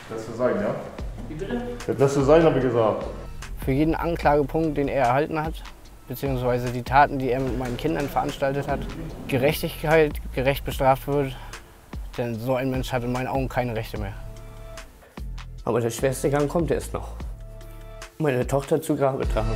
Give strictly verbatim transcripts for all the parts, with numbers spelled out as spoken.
Das soll sein, ja? Wie bitte? Das soll sein, habe ich gesagt. Für jeden Anklagepunkt, den er erhalten hat, beziehungsweise die Taten, die er mit meinen Kindern veranstaltet hat, Gerechtigkeit, gerecht bestraft wird, denn so ein Mensch hat in meinen Augen keine Rechte mehr. Aber der schwerste Gang kommt erst noch. Meine Tochter zu Grabe tragen.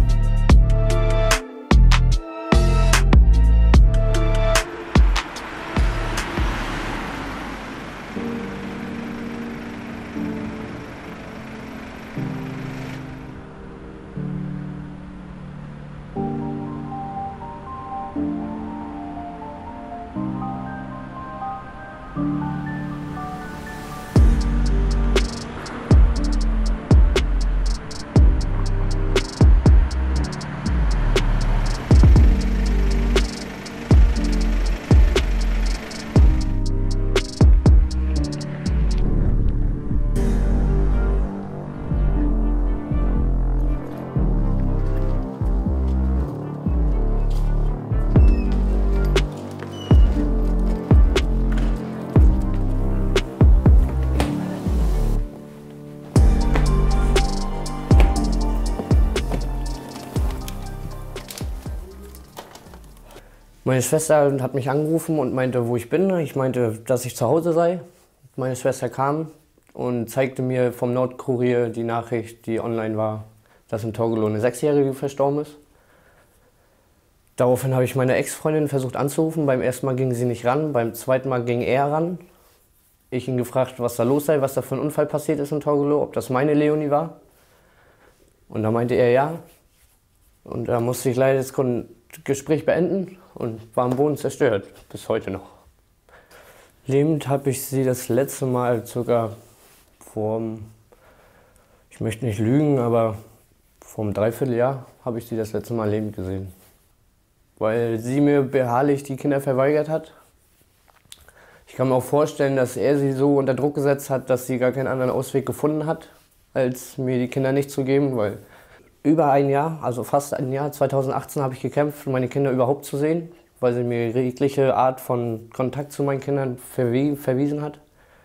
Meine Schwester hat mich angerufen und meinte, wo ich bin. Ich meinte, dass ich zu Hause sei. Meine Schwester kam und zeigte mir vom Nordkurier die Nachricht, die online war, dass in Torgelow eine Sechsjährige verstorben ist. Daraufhin habe ich meine Ex-Freundin versucht anzurufen. Beim ersten Mal ging sie nicht ran, beim zweiten Mal ging er ran. Ich ihn gefragt, was da los sei, was da für ein Unfall passiert ist in Torgelow, ob das meine Leonie war. Und da meinte er ja. Und da musste ich leider das Gespräch beenden und war am Boden zerstört, bis heute noch. Lebend habe ich sie das letzte Mal sogar vor, ich möchte nicht lügen, aber vor einem Dreivierteljahr habe ich sie das letzte Mal lebend gesehen. Weil sie mir beharrlich die Kinder verweigert hat. Ich kann mir auch vorstellen, dass er sie so unter Druck gesetzt hat, dass sie gar keinen anderen Ausweg gefunden hat, als mir die Kinder nicht zu geben, weil über ein Jahr, also fast ein Jahr, zweitausendachtzehn, habe ich gekämpft, meine Kinder überhaupt zu sehen, weil sie mir jegliche Art von Kontakt zu meinen Kindern verwie verwiesen hat.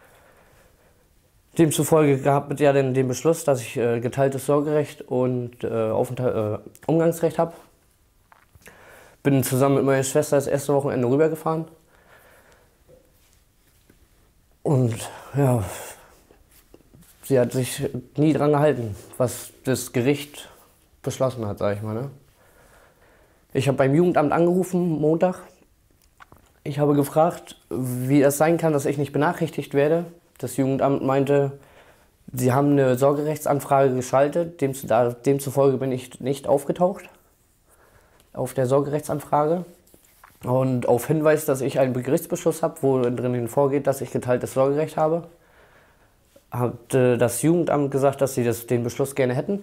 Demzufolge gab es ja dann den Beschluss, dass ich äh, geteiltes Sorgerecht und äh, Aufenthalt, äh, Umgangsrecht habe. Bin zusammen mit meiner Schwester das erste Wochenende rübergefahren. Und ja, sie hat sich nie dran gehalten, was das Gericht beschlossen hat, sag ich mal. Ne? Ich habe beim Jugendamt angerufen, Montag. Ich habe gefragt, wie es sein kann, dass ich nicht benachrichtigt werde. Das Jugendamt meinte, sie haben eine Sorgerechtsanfrage geschaltet, demzufolge bin ich nicht aufgetaucht auf der Sorgerechtsanfrage. Und auf Hinweis, dass ich einen Gerichtsbeschluss habe, wo drin vorgeht, dass ich geteiltes Sorgerecht habe, hat äh, das Jugendamt gesagt, dass sie das, den Beschluss gerne hätten.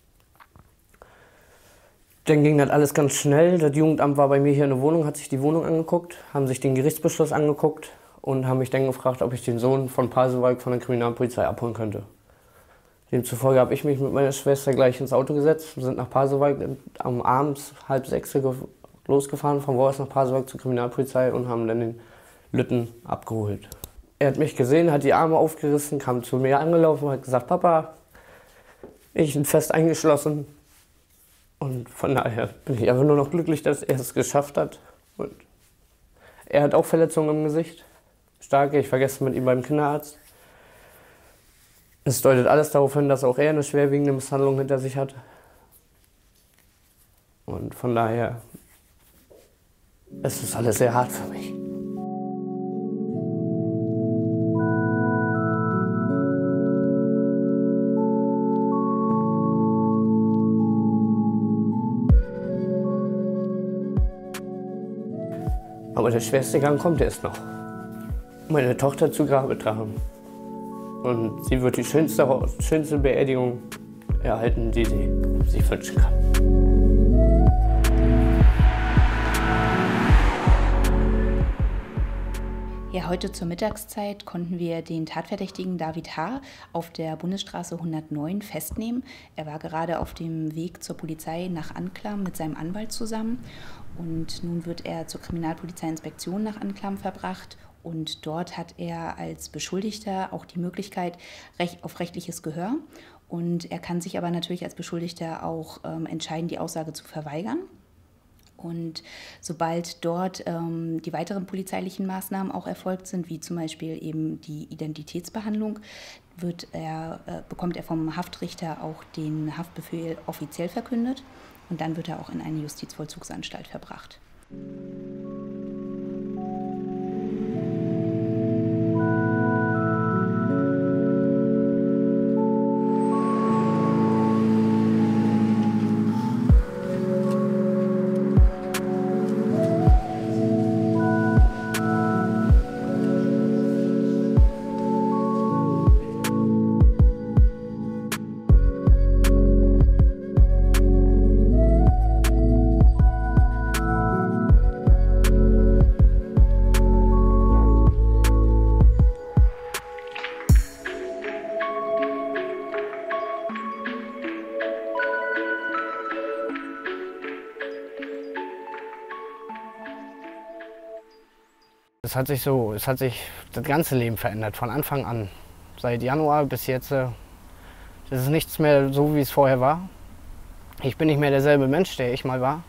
Dann ging das alles ganz schnell. Das Jugendamt war bei mir hier in der Wohnung, hat sich die Wohnung angeguckt, haben sich den Gerichtsbeschluss angeguckt und haben mich dann gefragt, ob ich den Sohn von Pasewalk von der Kriminalpolizei abholen könnte. Demzufolge habe ich mich mit meiner Schwester gleich ins Auto gesetzt, sind nach Pasewalk am abends halb sechs losgefahren, von Wolfs nach Pasewalk zur Kriminalpolizei und haben dann den Lütten abgeholt. Er hat mich gesehen, hat die Arme aufgerissen, kam zu mir angelaufen und hat gesagt, Papa, ich bin fest eingeschlossen. Und von daher bin ich einfach nur noch glücklich, dass er es geschafft hat. Und er hat auch Verletzungen im Gesicht, starke, ich vergesse mit ihm beim Kinderarzt. Es deutet alles darauf hin, dass auch er eine schwerwiegende Misshandlung hinter sich hat. Und von daher, es ist alles sehr hart für mich. Aber der schwerste Gang kommt erst noch. Meine Tochter zu Grabe tragen. Und sie wird die schönste, schönste Beerdigung erhalten, die sie sich wünschen kann. Ja, heute zur Mittagszeit konnten wir den Tatverdächtigen David H. auf der Bundesstraße hundertneun festnehmen. Er war gerade auf dem Weg zur Polizei nach Anklam mit seinem Anwalt zusammen. Und nun wird er zur Kriminalpolizeiinspektion nach Anklam verbracht, Und dort hat er als Beschuldigter auch die Möglichkeit auf rechtliches Gehör. Und er kann sich aber natürlich als Beschuldigter auch ähm, entscheiden, die Aussage zu verweigern. Und sobald dort ähm, die weiteren polizeilichen Maßnahmen auch erfolgt sind, wie zum Beispiel eben die Identitätsbehandlung, wird er, äh, bekommt er vom Haftrichter auch den Haftbefehl offiziell verkündet und dann wird er auch in eine Justizvollzugsanstalt verbracht. Es hat sich so, es hat sich das ganze Leben verändert, von Anfang an. Seit Januar bis jetzt, das ist nichts mehr so, wie es vorher war. Ich bin nicht mehr derselbe Mensch, der ich mal war.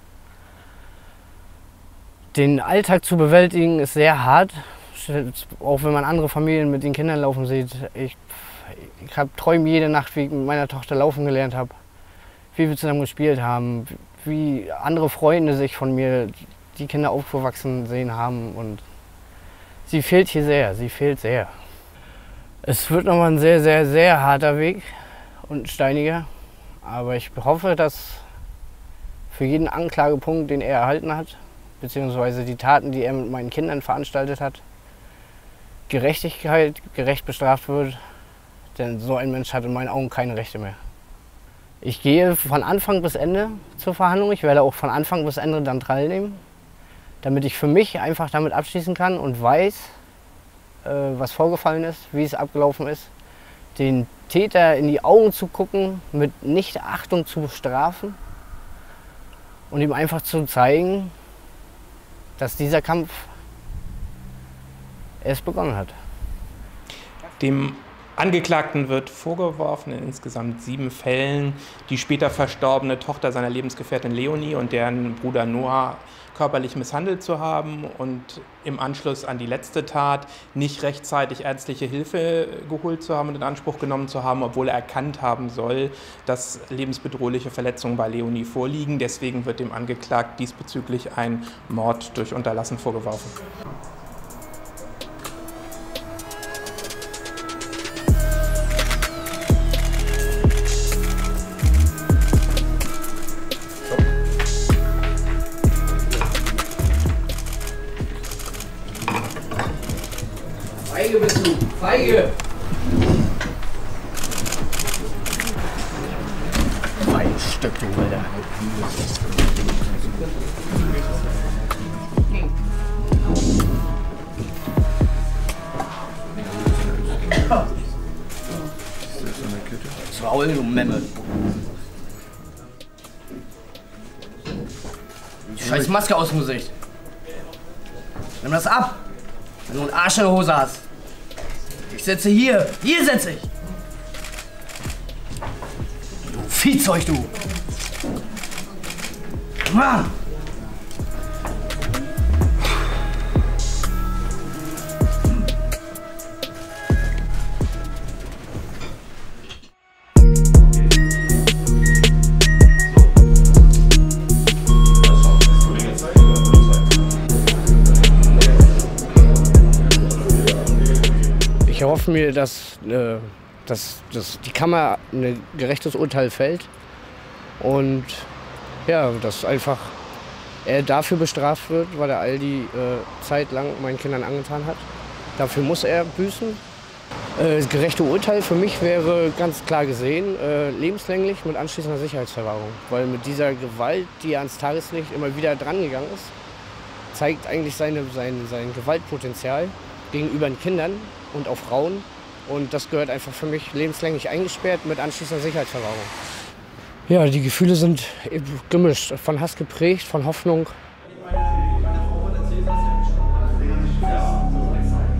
Den Alltag zu bewältigen ist sehr hart, auch wenn man andere Familien mit den Kindern laufen sieht. Ich, ich habe träume jede Nacht, wie ich mit meiner Tochter laufen gelernt habe, wie wir zusammen gespielt haben, wie andere Freunde sich von mir die Kinder aufgewachsen sehen haben. Und sie fehlt hier sehr, sie fehlt sehr. Es wird nochmal ein sehr, sehr, sehr harter Weg und ein steiniger. Aber ich hoffe, dass für jeden Anklagepunkt, den er erhalten hat, beziehungsweise die Taten, die er mit meinen Kindern veranstaltet hat, Gerechtigkeit, gerecht bestraft wird. Denn so ein Mensch hat in meinen Augen keine Rechte mehr. Ich gehe von Anfang bis Ende zur Verhandlung. Ich werde auch von Anfang bis Ende dann teilnehmen, damit ich für mich einfach damit abschließen kann und weiß, äh, was vorgefallen ist, wie es abgelaufen ist. Den Täter in die Augen zu gucken, mit Nichtachtung zu bestrafen und ihm einfach zu zeigen, dass dieser Kampf erst begonnen hat. Dem Angeklagten wird vorgeworfen, in insgesamt sieben Fällen die später verstorbene Tochter seiner Lebensgefährtin Leonie und deren Bruder Noah körperlich misshandelt zu haben und im Anschluss an die letzte Tat nicht rechtzeitig ärztliche Hilfe geholt zu haben und in Anspruch genommen zu haben, obwohl er erkannt haben soll, dass lebensbedrohliche Verletzungen bei Leonie vorliegen. Deswegen wird dem Angeklagten diesbezüglich ein Mord durch Unterlassen vorgeworfen. Feige bist du! Feige! Ein Stück, du Alter. Faul, du Memme. Scheiß Maske aus dem Gesicht. Nimm das ab, wenn du einen Arsch in der Hose hast. Ich sitze hier. Hier sitze ich. Du Viehzeug, du. Mann. Ich erhoffe mir, dass, äh, dass, dass die Kammer ein gerechtes Urteil fällt und ja, dass einfach er dafür bestraft wird, weil er all die äh, Zeit lang meinen Kindern angetan hat. Dafür muss er büßen. Äh, das gerechte Urteil für mich wäre ganz klar gesehen äh, lebenslänglich mit anschließender Sicherheitsverwahrung, weil mit dieser Gewalt, die er ans Tageslicht immer wieder drangegangen ist, zeigt eigentlich seine, sein, sein Gewaltpotenzial gegenüber den Kindern und auch Frauen. Und das gehört einfach für mich lebenslänglich eingesperrt mit anschließender Sicherheitsverwahrung. Ja, die Gefühle sind gemischt, von Hass geprägt, von Hoffnung.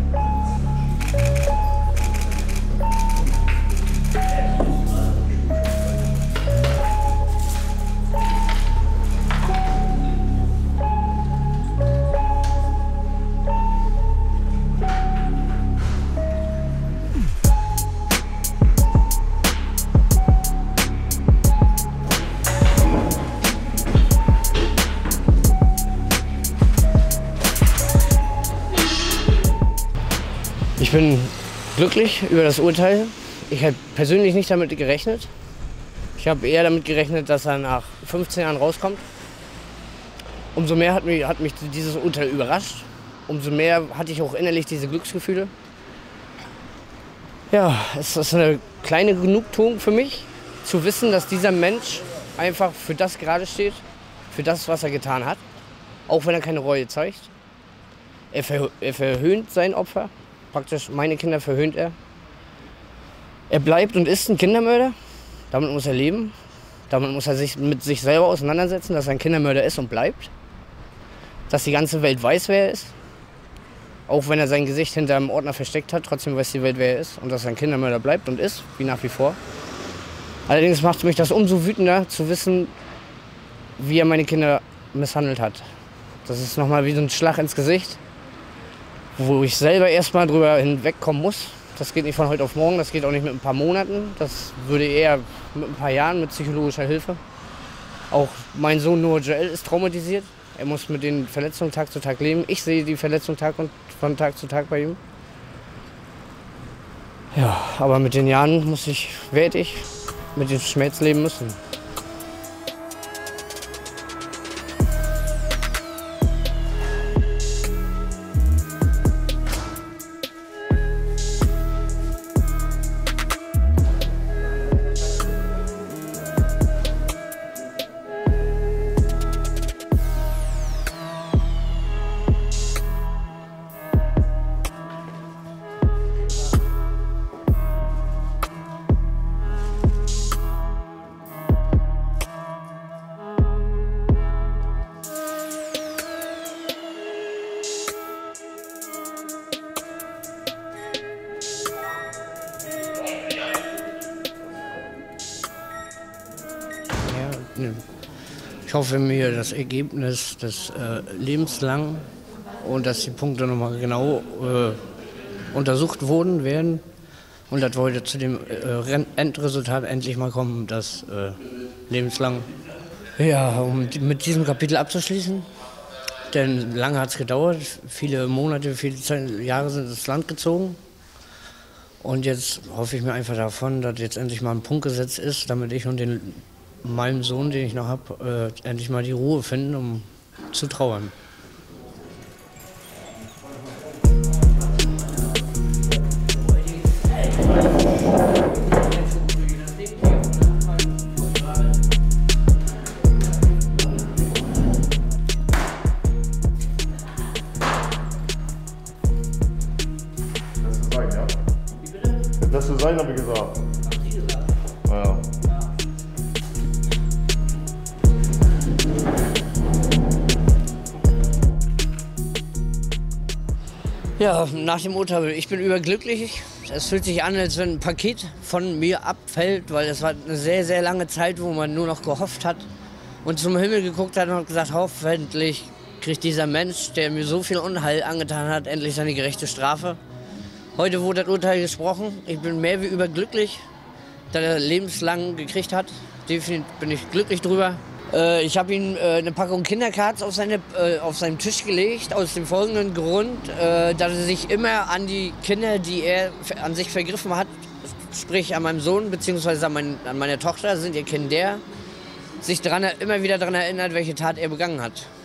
bin glücklich über das Urteil. Ich hätte persönlich nicht damit gerechnet. Ich habe eher damit gerechnet, dass er nach fünfzehn Jahren rauskommt. Umso mehr hat mich, hat mich dieses Urteil überrascht. Umso mehr hatte ich auch innerlich diese Glücksgefühle. Ja, es ist eine kleine Genugtuung für mich, zu wissen, dass dieser Mensch einfach für das gerade steht, für das, was er getan hat. Auch wenn er keine Reue zeigt. Er, ver er verhöhnt sein Opfer. Praktisch meine Kinder verhöhnt er. Er bleibt und ist ein Kindermörder. Damit muss er leben. Damit muss er sich mit sich selber auseinandersetzen, dass er ein Kindermörder ist und bleibt. Dass die ganze Welt weiß, wer er ist. Auch wenn er sein Gesicht hinter einem Ordner versteckt hat, trotzdem weiß die Welt, wer er ist. Und dass er ein Kindermörder bleibt und ist, wie nach wie vor. Allerdings macht mich das umso wütender, zu wissen, wie er meine Kinder misshandelt hat. Das ist nochmal wie so ein Schlag ins Gesicht, wo ich selber erstmal drüber hinwegkommen muss. Das geht nicht von heute auf morgen, das geht auch nicht mit ein paar Monaten. Das würde eher mit ein paar Jahren mit psychologischer Hilfe. Auch mein Sohn Noah Joel ist traumatisiert. Er muss mit den Verletzungen Tag zu Tag leben. Ich sehe die Verletzungen Tag und von Tag zu Tag bei ihm. Ja, aber mit den Jahren muss ich, werde ich mit dem Schmerz leben müssen. Ich hoffe mir das Ergebnis des äh, lebenslang und dass die Punkte nochmal genau äh, untersucht wurden werden und dass wir heute zu dem äh, Endresultat endlich mal kommen, das äh, lebenslang. Ja, um mit diesem Kapitel abzuschließen, denn lange hat es gedauert, viele Monate, viele Jahre sind ins Land gezogen. Und jetzt hoffe ich mir einfach davon, dass jetzt endlich mal ein Punkt gesetzt ist, damit ich und den meinem Sohn, den ich noch habe, äh, endlich mal die Ruhe finden, um zu trauern. Das ist sein, ja? Das ist sein, habe ich gesagt. Ja. Ja, nach dem Urteil, ich bin überglücklich. Es fühlt sich an, als wenn ein Paket von mir abfällt, weil es war eine sehr, sehr lange Zeit, wo man nur noch gehofft hat und zum Himmel geguckt hat und hat gesagt, hoffentlich kriegt dieser Mensch, der mir so viel Unheil angetan hat, endlich seine gerechte Strafe. Heute wurde das Urteil gesprochen. Ich bin mehr wie überglücklich, dass er lebenslang gekriegt hat. Definitiv bin ich glücklich drüber. Ich habe ihm eine Packung Kindercards auf, seine, auf seinen Tisch gelegt, aus dem folgenden Grund, dass er sich immer an die Kinder, die er an sich vergriffen hat, sprich an meinem Sohn bzw. An, mein, an meine Tochter, sind ihr Kinder, sich dran, immer wieder daran erinnert, welche Tat er begangen hat.